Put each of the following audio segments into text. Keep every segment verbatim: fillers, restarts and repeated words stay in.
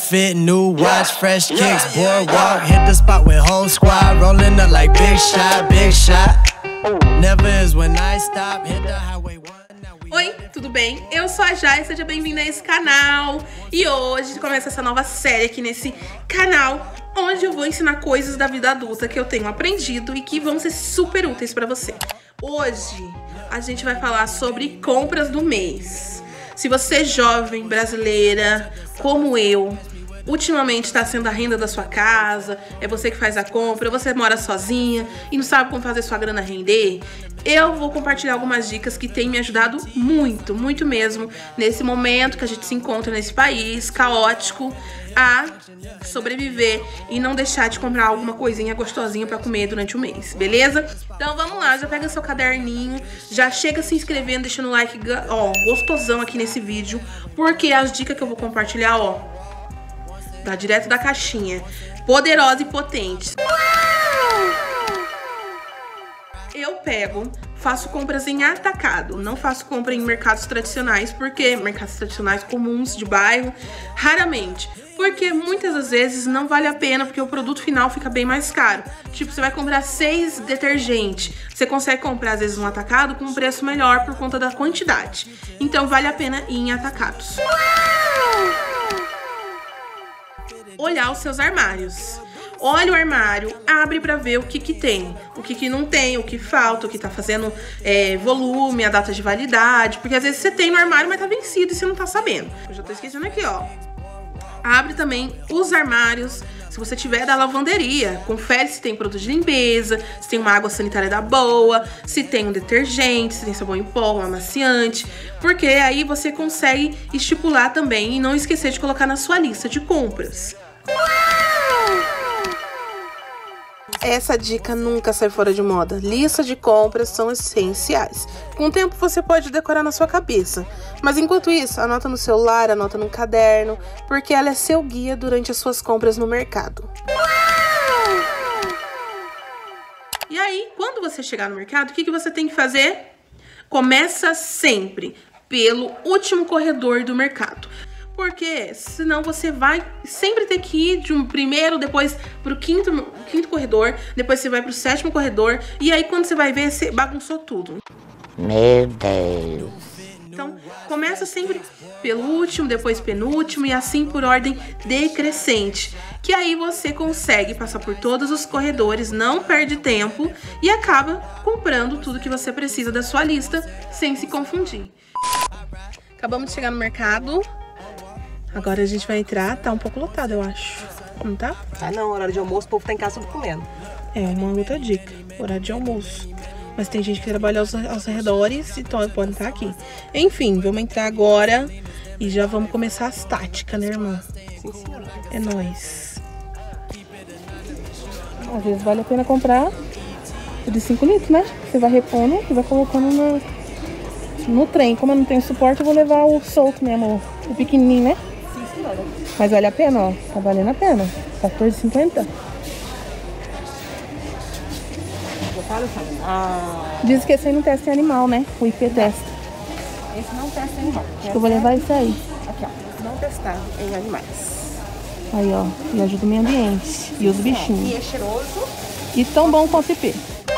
fit, new watch, fresh kicks, boardwalk, hit the spot with whole squad, rolling up like big shot, big shot. Never is when I stop, hit the highway one. Oi, tudo bem? Eu sou a Jai, seja bem-vinda a esse canal. E hoje começa essa nova série aqui nesse canal, onde eu vou ensinar coisas da vida adulta que eu tenho aprendido e que vão ser super úteis pra você. Hoje a gente vai falar sobre compras do mês. Se você é jovem, brasileira, como eu, ultimamente está sendo a renda da sua casa, é você que faz a compra, você mora sozinha e não sabe como fazer sua grana render, eu vou compartilhar algumas dicas que têm me ajudado muito, muito mesmo, nesse momento que a gente se encontra nesse país caótico, a sobreviver e não deixar de comprar alguma coisinha gostosinha pra comer durante o mês, beleza? Então vamos lá, já pega seu caderninho, já chega se inscrevendo, deixando o like, ó, gostosão aqui nesse vídeo, porque as dicas que eu vou compartilhar, ó, tá direto da caixinha, poderosa e potente. Eu pego, faço compras em atacado, não faço compra em mercados tradicionais, porque mercados tradicionais comuns de bairro, raramente. Porque muitas das vezes não vale a pena, porque o produto final fica bem mais caro. Tipo, você vai comprar seis detergentes, você consegue comprar às vezes um atacado com um preço melhor por conta da quantidade. Então vale a pena ir em atacados. Olhar os seus armários. Olha o armário, abre pra ver o que que tem, o que que não tem, o que falta, o que tá fazendo é, volume, a data de validade. Porque às vezes você tem no armário, mas tá vencido e você não tá sabendo. Eu já tô esquecendo aqui, ó. Abre também os armários, se você tiver da lavanderia, confere se tem produto de limpeza, se tem uma água sanitária da boa, se tem um detergente, se tem sabão em pó, um amaciante, porque aí você consegue estipular também e não esquecer de colocar na sua lista de compras. Essa dica nunca sai fora de moda. Lista de compras são essenciais. Com o tempo você pode decorar na sua cabeça, mas enquanto isso, anota no celular, anota no caderno, porque ela é seu guia durante as suas compras no mercado. E aí, quando você chegar no mercado, o que que você tem que fazer? Começa sempre pelo último corredor do mercado. Porque senão você vai sempre ter que ir de um primeiro, depois pro quinto, quinto corredor, depois você vai pro sétimo corredor, e aí quando você vai ver, você bagunçou tudo. Meu Deus. Então, começa sempre pelo último, depois penúltimo, e assim por ordem decrescente. Que aí você consegue passar por todos os corredores, não perde tempo, e acaba comprando tudo que você precisa da sua lista, sem se confundir. Acabamos de chegar no mercado. Agora a gente vai entrar, tá um pouco lotado, eu acho. Não tá? Tá não, horário de almoço, o povo tá em casa tudo comendo. É, uma outra dica, horário de almoço. Mas tem gente que trabalha aos, aos arredores, então pode estar aqui. Enfim, vamos entrar agora e já vamos começar as táticas, né, irmã? Sim, senhora. É nóis. Às vezes vale a pena comprar o de cinco litros, né? Você vai repondo e vai colocando no, no trem. Como eu não tenho suporte, eu vou levar o solto mesmo, o pequenininho, né? Mas vale a pena, ó. Tá valendo a pena. quatorze reais e cinquenta centavos. Ah. Diz que esse aí não testa em animal, né? O I P testa. Esse não testa em animal. Acho que eu vou levar isso aí. Aqui, ó. Não testado em animais. Aí, ó. E ajuda o meio ambiente. E os bichinhos. E é cheiroso. E tão bom quanto o I P.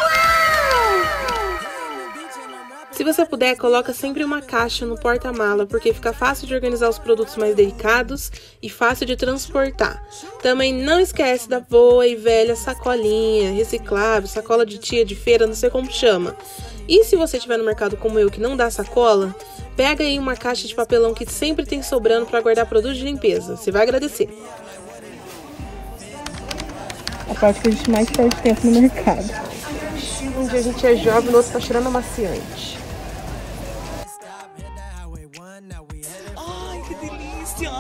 Se você puder, coloca sempre uma caixa no porta-mala, porque fica fácil de organizar os produtos mais delicados e fácil de transportar. Também não esquece da boa e velha sacolinha, reciclável, sacola de tia de feira, não sei como chama. E se você estiver no mercado como eu, que não dá sacola, pega aí uma caixa de papelão que sempre tem sobrando para guardar produtos de limpeza. Você vai agradecer. A parte que a gente mais perde tempo no mercado. Um dia a gente é jovem, no outro tá cheirando amaciante. Ai, que delícia!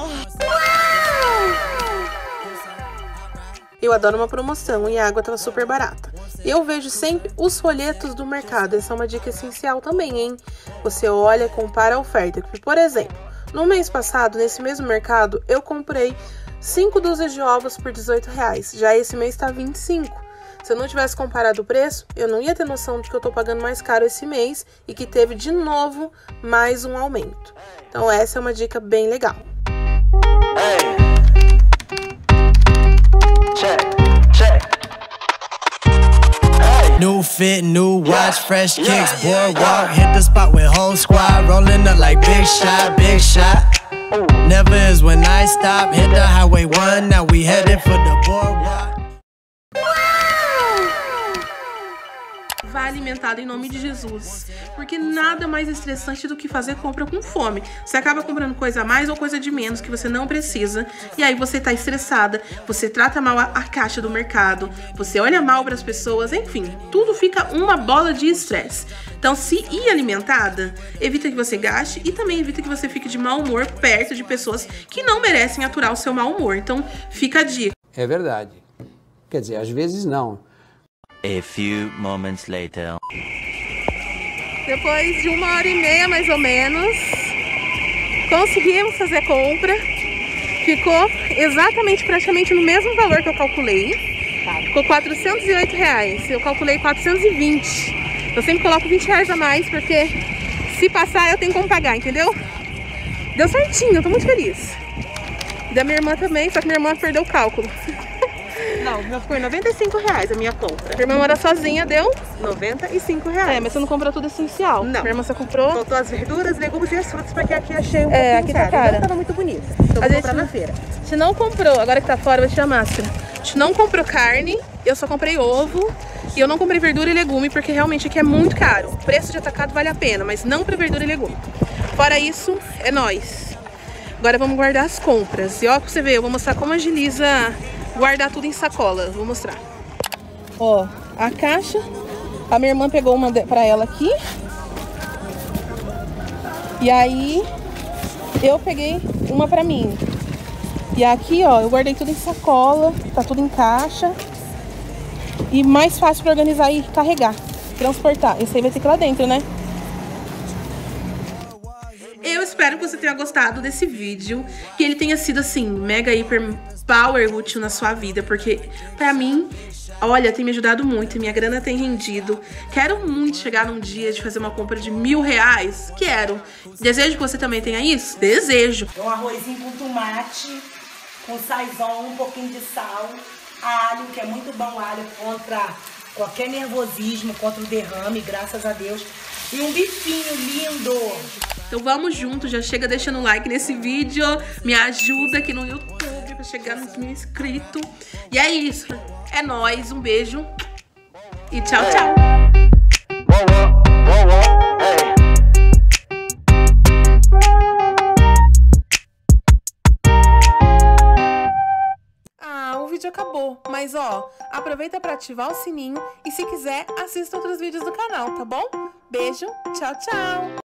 Eu adoro uma promoção e a água tava super barata. Eu vejo sempre os folhetos do mercado. Essa é uma dica essencial também, hein? Você olha, compara a oferta. Por exemplo, no mês passado, nesse mesmo mercado, eu comprei cinco dúzias de ovos por dezoito reais. Já esse mês tá vinte e cinco. Se eu não tivesse comparado o preço, eu não ia ter noção de que eu tô pagando mais caro esse mês e que teve de novo mais um aumento. Então essa é uma dica bem legal. Hey. fit, new watch, fresh kicks, boardwalk. Hit the spot with whole squad, rolling up like big shot, big shot. Never is when I stop, hit the highway one, now we headed for the boardwalk. Vai alimentado em nome de Jesus, porque nada mais estressante do que fazer compra com fome. Você acaba comprando coisa a mais ou coisa de menos que você não precisa, e aí você tá estressada, você trata mal a, a caixa do mercado, você olha mal para as pessoas, enfim, tudo fica uma bola de estresse. Então, se ir alimentada, evita que você gaste e também evita que você fique de mau humor perto de pessoas que não merecem aturar o seu mau humor. Então, fica a dica. É verdade. Quer dizer, às vezes não. A few moments later. Depois de uma hora e meia, mais ou menos, conseguimos fazer a compra. Ficou exatamente, praticamente no mesmo valor que eu calculei. Ficou quatrocentos e oito reais. Eu calculei quatrocentos e vinte. Eu sempre coloco vinte reais a mais, porque se passar eu tenho como pagar, entendeu? Deu certinho, eu tô muito feliz. Da minha irmã também, só que minha irmã perdeu o cálculo. Não, meu foi noventa e cinco reais a minha compra. Minha irmã mora sozinha, deu? noventa e cinco reais. É, mas você não comprou tudo essencial. Não. Minha irmã só comprou... Faltou as verduras, legumes e as frutas, porque aqui achei um É, pouquinho aqui tá caro. cara. Não tava muito bonito. Então A vou gente comprar não- na feira. A gente não comprou, agora que tá fora, vai tirar a máscara. A gente não comprou carne, eu só comprei ovo. E eu não comprei verdura e legume, porque realmente aqui é muito caro. O preço de atacado vale a pena, mas não pra verdura e legume. Fora isso, é nóis. Agora vamos guardar as compras. E ó, pra você ver, eu vou mostrar como agiliza guardar tudo em sacola. Vou mostrar. Ó, a caixa. A minha irmã pegou uma de- pra ela aqui. E aí, eu peguei uma pra mim. E aqui, ó, eu guardei tudo em sacola. Tá tudo em caixa. E mais fácil pra organizar e carregar, transportar. Esse aí vai ter que ir lá dentro, né? Eu espero que você tenha gostado desse vídeo, que ele tenha sido, assim, mega, hiper, power útil na sua vida, porque pra mim, olha, tem me ajudado muito, minha grana tem rendido. Quero muito chegar num dia de fazer uma compra de mil reais, quero. Desejo que você também tenha isso? Desejo. Um arrozinho com tomate, com sazon, um pouquinho de sal, alho, que é muito bom alho contra qualquer nervosismo, contra o derrame, graças a Deus. E um bifinho lindo. Então vamos juntos, já chega deixando um like nesse vídeo, me ajuda aqui no YouTube pra chegar nos mil inscritos. E é isso, é nóis, um beijo e tchau, tchau. Ah, o vídeo acabou, mas ó, aproveita pra ativar o sininho e se quiser, assista outros vídeos do canal, tá bom? Beijo, tchau, tchau!